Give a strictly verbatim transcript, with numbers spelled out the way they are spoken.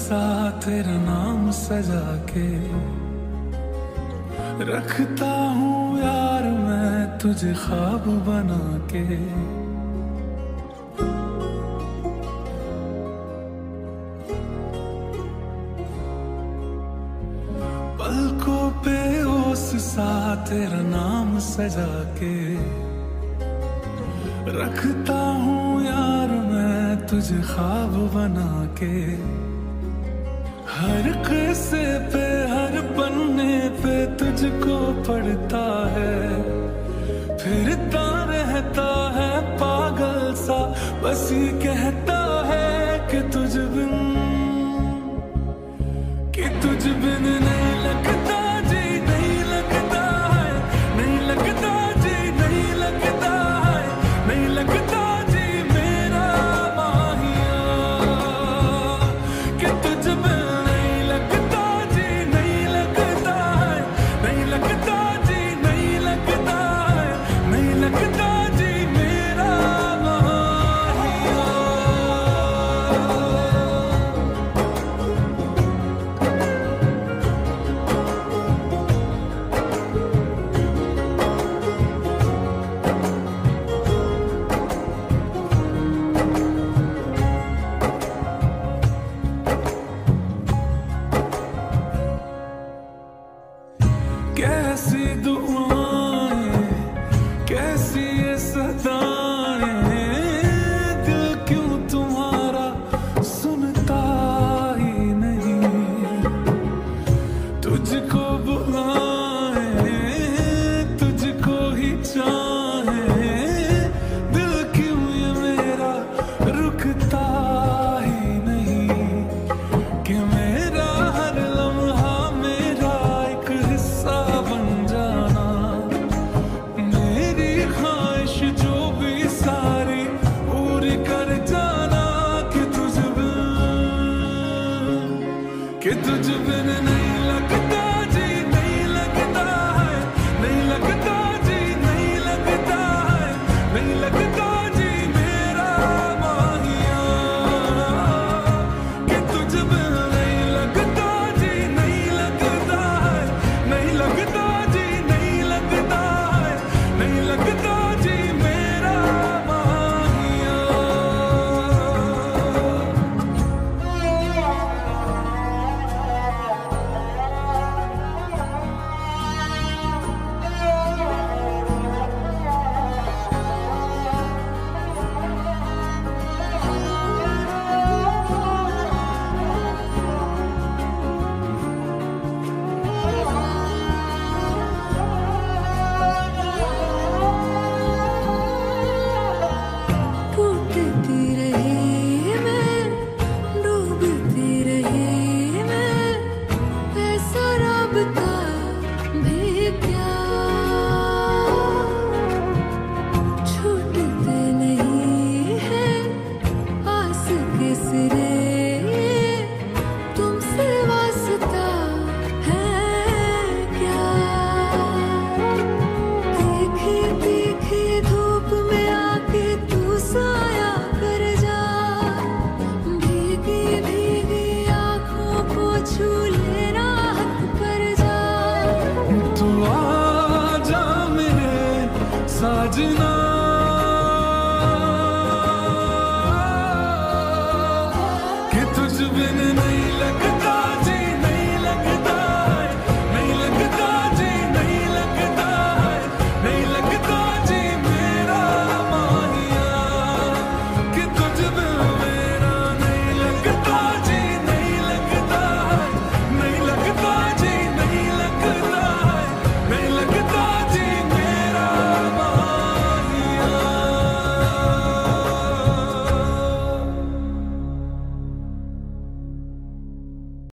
सा तेरा नाम सजा के रखता हूँ यार मैं तुझे ख्वाब बना के। पलकों पे ओस सा तेरा नाम सजा के रखता हूँ यार मैं तुझे ख्वाब बना के। हर किस्से पे हर पन्ने पे तुझको पढ़ता है, फिरता रहता है पागल सा, बस ये कहता है कि तुझ बिन कि तुझ बिन नहीं लगता जी, नहीं लगता है, नहीं लगता जी, नहीं लगता है, नहीं लगता जी मेरा माहिया, कि तुझ बिन नहीं लगता जी, नहीं लगता है, नहीं लगता जी, नहीं लगता है, नहीं लगता जी मेरा माहिया। कैसी दुआएं कैसी ये सदाएं, दिल क्यों तुम्हारा सुनता ही नहीं। तुझको बुलाए तुझको ही चाहे, दिल क्यों ये मेरा रुकता ही नहीं। कि मेरा हर लम्हा मेरा एक हिस्सा बन जाना, मेरी ख्वाहिश जो भी सारी पूरी कर जाना। कि तुझ बिन कि तुझ बिन नहीं लगता जी, नहीं लगता है, नहीं लगता जी, नहीं लगता है, नहीं लगता जी मेरा माहिया। कि तुझ बिन नहीं लगता जी, नहीं लगता है, नहीं लगता जी, नहीं लगता है, नहीं लगता जी मेरा माहिया। टूटती रही मैं, डूबती रही मैं, ऐसा राबता भी क्या। छूटते नहीं है आस के सिरे, तुमसे वास्ता है क्या। तीखी तीखी धूप में आके तू साया कर जा, भीगी भीगी आँखों को छू लेना हक कर जा। तू आ जा मेरे साजना,